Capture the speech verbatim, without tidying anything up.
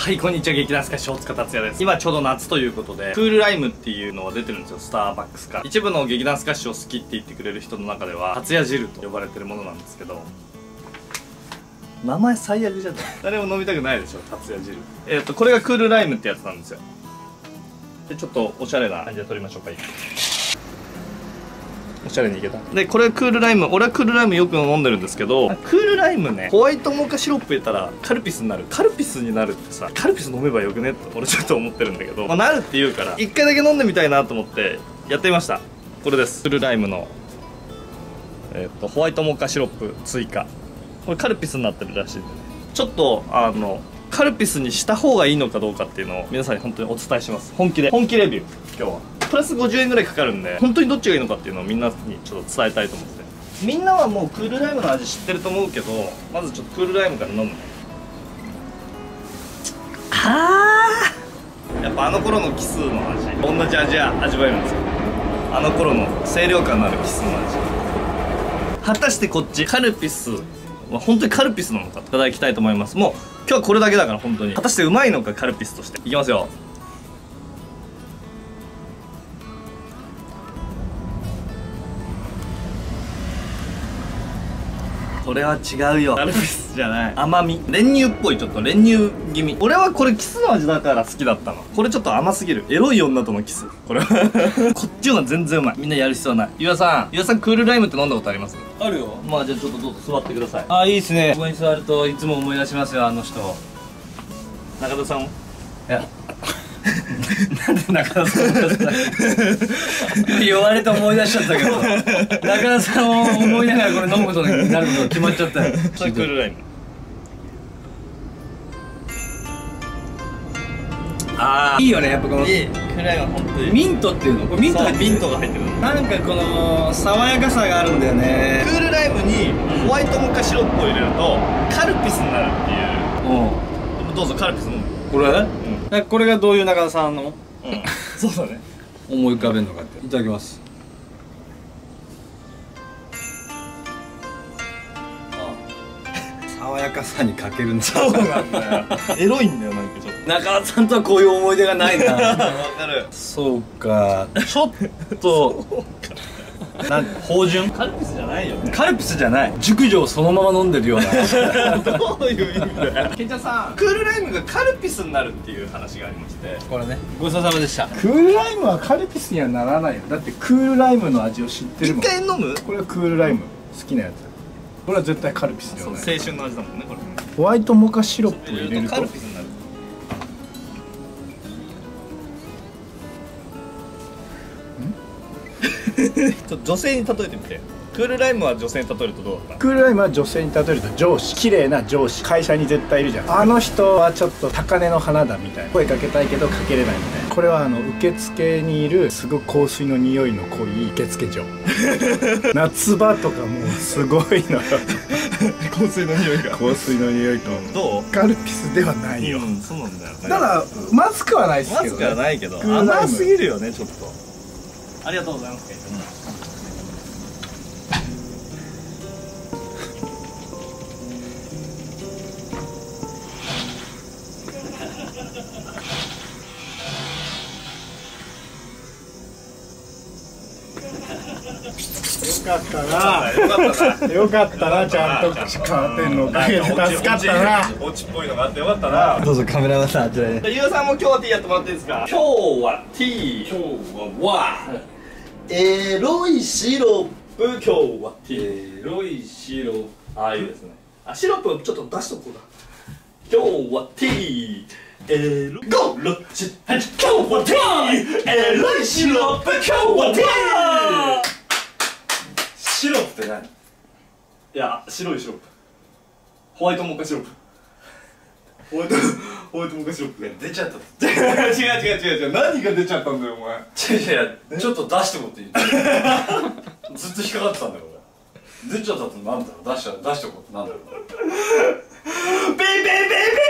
はい、こんにちは。劇団スカッシュ大塚達也です。今ちょうど夏ということでクールライムっていうのが出てるんですよ、スターバックスから。一部の劇団スカッシュを好きって言ってくれる人の中では達也汁と呼ばれてるものなんですけど、名前最悪じゃない？誰も飲みたくないでしょ、達也汁。えっとこれがクールライムってやつなんですよ。でちょっとおしゃれな感じで撮りましょうか。おしゃれにいけた。でこれクールライム、俺はクールライムよく飲んでるんですけど、クールライムね、ホワイトモカシロップ入れたらカルピスになる。カルピスになるってさ、カルピス飲めばよくねって俺ちょっと思ってるんだけど、まあ、なるって言うから一回だけ飲んでみたいなと思ってやってみました。これです。クールライムのえっとホワイトモカシロップ追加。これカルピスになってるらしいんでね、ちょっとあのカルピスにした方がいいのかどうかっていうのを皆さんに本当にお伝えします。本気で本気レビュー今日はプラスごじゅうえんぐらいかかるんで、本当にどっちがいいのかっていうのをみんなにちょっと伝えたいと思って。みんなはもうクールライムの味知ってると思うけど、まずちょっとクールライムから飲むね。はあ、やっぱあの頃のキスの味、同じ味は味わえるんですよ。あの頃の清涼感のあるキスの味。果たしてこっちカルピスは本当にカルピスなのかいただきたいと思います。もう今日はこれだけだから、本当に果たしてうまいのか、カルピスとして。いきますよ。これは違うよ、カルピスじゃない。甘み練乳っぽい、ちょっと練乳気味。俺はこれキスの味だから好きだったの。これちょっと甘すぎる。エロい女とのキス、これはこっちの方が全然うまい。みんなやる必要ない。ゆうやさん、ゆうやさんクールライムって飲んだことあります？ あるよ。 まあじゃあちょっとどうぞ座ってください。 あ、いいっすね。ここに座るといつも思い出しますよ、あの人。 中田さんも？いやなんで中田さん思い出せない言われて思い出しちゃったけど中田さんを思いながらこれ飲むことになることが決まっちゃったよ。 それクールライム。ああ、 いいよね、やっぱこのいい。クールライムは本当にミントっていうの、これミント入ってる。 ミントが入ってる。 なんかこの爽やかさがあるんだよね。 クールライムにホワイトモカシロップを入れるとカルピスになるっていう。 うん、 どうぞカルピス飲む。 これ、うん、これがどういう中田さんの、うん、 そうだね、 思い浮かべるのかって。いただきます。爽やかさに欠けるんだ。 そうなんだよエロいんだよ、なんかちょっと。 中田さんとはこういう思い出がないな。 わかる。 そうか、ちょっとなん芳醇。 カルピスじゃないよね。 カルピスじゃない、熟女をそのまま飲んでるようなどういう意味だよ。ケンちゃんさん、クールライムがカルピスになるっていう話がありまして、 これね、ごちそうさまでした。 クールライムはカルピスにはならないよ。だってクールライムの味を知ってるもん。 一回飲む。 これはクールライム好きなやつ。これは絶対カルピスではない。 青春の味だもんね、これ。 ホワイトモカシロップを入れるとカルピスになる。ちょっと女性に例えてみて。クールライムは女性に例えるとどうだった？ クールライムは女性に例えると上司、綺麗な上司、会社に絶対いるじゃん。あの人はちょっと高嶺の花だみたいな、声かけたいけどかけれないみたいな。これはあの受付にいるすごく香水の匂いの濃い受付嬢夏場とかもうすごいの香水の匂いが。 香水の匂いと。 どう？ カルピスではないよ。 うん、そうなんだよね。 ただまずくはないですけどね。 マスクはないけどクールライム甘すぎるよね、ちょっと。ありがとうございます。 よかったな。よかったな。よかったな、ちゃんとカーテンのおかげで助かったな。 オチっぽいのがあってよかったな。 どうぞカメラマンさん、あちらで。 ゆうさんも今日は T やってもらっていいですか？今日は T、今日はわエロいシロップ、今日は T、エロいシロップ。ああ、いいですね。あ、シロップをちょっと出しとこうだ。今日は T、エロご、ろく、し、はち、今日は T、エロいシロップ、今日は T。 シロップって何？ いや、白いシロップ。ホワイトモカシロップ。ホワイト、ホワイトモカシロップが出ちゃった。 違う違う違う違う違う。何が出ちゃったんだよ、お前。 違う違う、ちょっと出してもって言ってずっと引っかかってたんだよ俺。出ちゃったってなんだろう、出しちゃ出しとこうってなんだろう。 ビビビビ